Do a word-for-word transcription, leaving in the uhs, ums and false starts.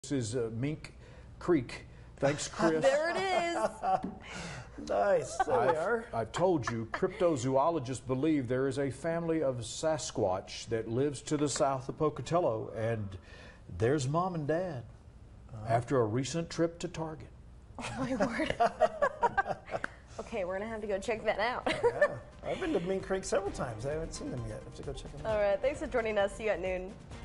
This is uh, Mink Creek. Thanks, Chris. There it is. Nice. There I've, we are. I've told you, cryptozoologists believe there is a family of Sasquatch that lives to the south of Pocatello, and there's Mom and Dad uh-huh. after a recent trip to Target. Oh, my word. Okay, we're going to have to go check that out. Yeah, I've been to Mink Creek several times. I haven't seen them yet. I have to go check them out. All right, thanks for joining us. See you at noon.